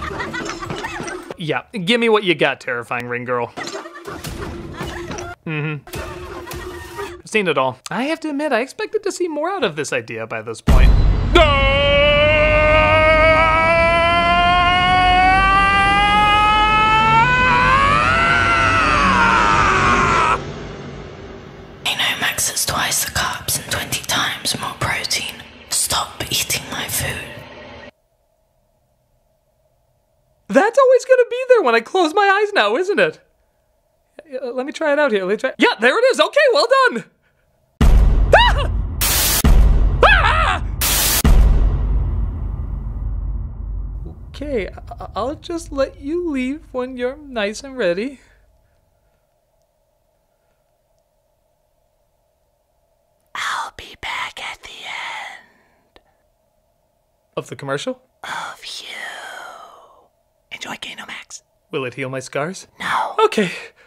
Yeah, give me what you got, terrifying ring girl. I've seen it all. I have to admit, I expected to see more out of this idea by this point. I know Max has twice the carbs and 20 times more protein. Stop eating my food. That's always gonna be there when I close my eyes now, isn't it? Let me try it out here. Yeah, there it is. Okay, well done. Ah! Ah! Okay, I'll just let you leave when you're nice and ready. I'll be back at the end. Of the commercial? Of you. Enjoy Kano Max. Will it heal my scars? No. Okay.